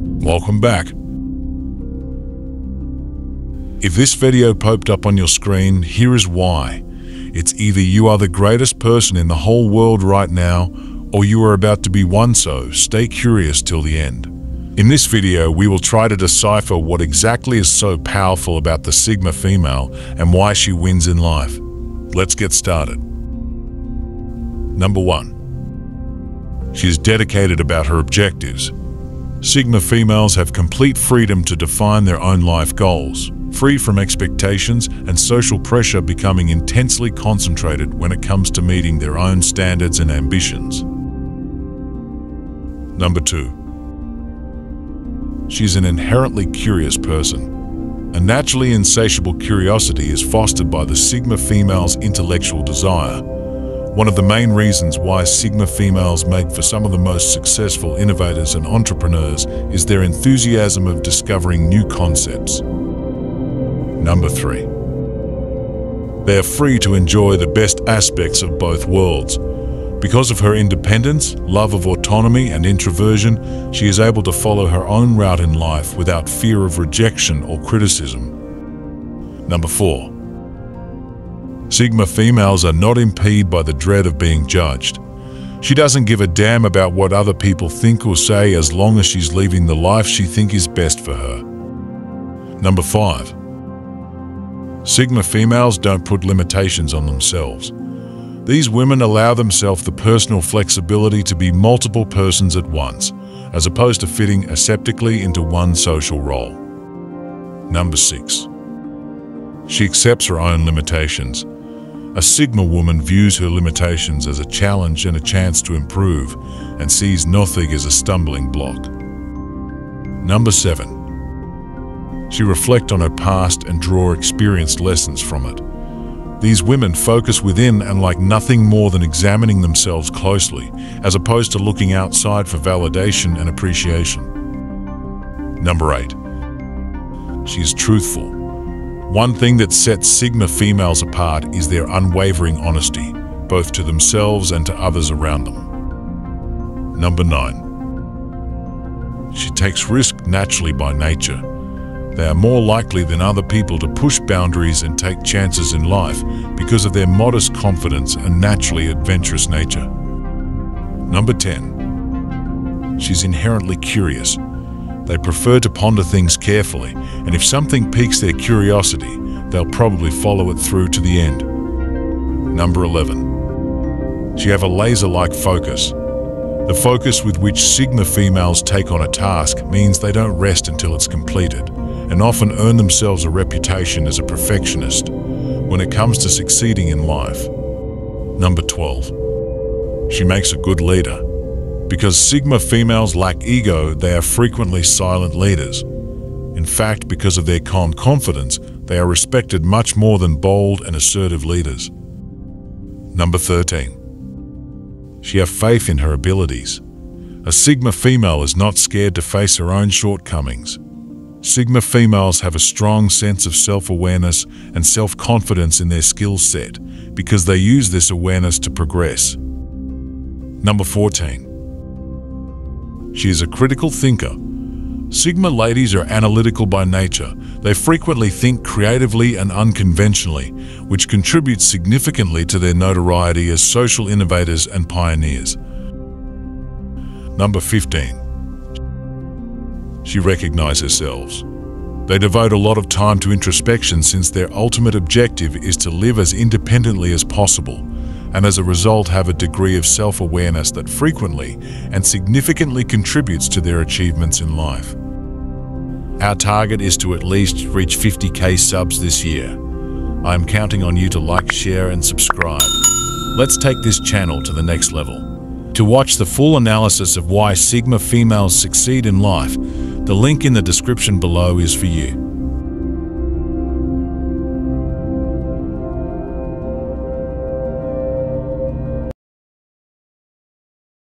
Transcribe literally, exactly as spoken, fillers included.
Welcome back. If this video popped up on your screen, here is why. It's either you are the greatest person in the whole world right now, or you are about to be one, so stay curious till the end. In this video, we will try to decipher what exactly is so powerful about the Sigma female and why she wins in life. Let's get started. Number one. She is dedicated about her objectives. Sigma females have complete freedom to define their own life goals, free from expectations and social pressure, becoming intensely concentrated when it comes to meeting their own standards and ambitions. Number two. She's an inherently curious person. A naturally insatiable curiosity is fostered by the Sigma female's intellectual desire. One of the main reasons why Sigma females make for some of the most successful innovators and entrepreneurs is their enthusiasm of discovering new concepts. Number three. They are free to enjoy the best aspects of both worlds. Because of her independence, love of autonomy, and introversion, she is able to follow her own route in life without fear of rejection or criticism. Number four. Sigma females are not impeded by the dread of being judged. She doesn't give a damn about what other people think or say as long as she's living the life she thinks is best for her. Number five. Sigma females don't put limitations on themselves. These women allow themselves the personal flexibility to be multiple persons at once, as opposed to fitting aseptically into one social role. Number six. She accepts her own limitations. A Sigma woman views her limitations as a challenge and a chance to improve, and sees nothing as a stumbling block. Number seven. She reflects on her past and draws experienced lessons from it. These women focus within and like nothing more than examining themselves closely, as opposed to looking outside for validation and appreciation. Number eight. She is truthful. One thing that sets Sigma females apart is their unwavering honesty, both to themselves and to others around them. Number nine. She takes risk naturally by nature. They are more likely than other people to push boundaries and take chances in life because of their modest confidence and naturally adventurous nature. Number ten. She's inherently curious. They prefer to ponder things carefully, and if something piques their curiosity, they'll probably follow it through to the end. Number eleven. She have a laser-like focus. The focus with which Sigma females take on a task means they don't rest until it's completed, and often earn themselves a reputation as a perfectionist when it comes to succeeding in life. Number twelve. She makes a good leader. Because Sigma females lack ego, they are frequently silent leaders. In fact, because of their calm confidence, they are respected much more than bold and assertive leaders. Number thirteen. She has faith in her abilities. A Sigma female is not scared to face her own shortcomings. Sigma females have a strong sense of self-awareness and self-confidence in their skill set because they use this awareness to progress. Number fourteen. She is a critical thinker. Sigma ladies are analytical by nature. They frequently think creatively and unconventionally, which contributes significantly to their notoriety as social innovators and pioneers. Number fifteen. She recognizes herself. They devote a lot of time to introspection since their ultimate objective is to live as independently as possible, and as a result have a degree of self-awareness that frequently and significantly contributes to their achievements in life. Our target is to at least reach fifty K subs this year. I am counting on you to like, share, and subscribe. Let's take this channel to the next level. To watch the full analysis of why Sigma females succeed in life, the link in the description below is for you.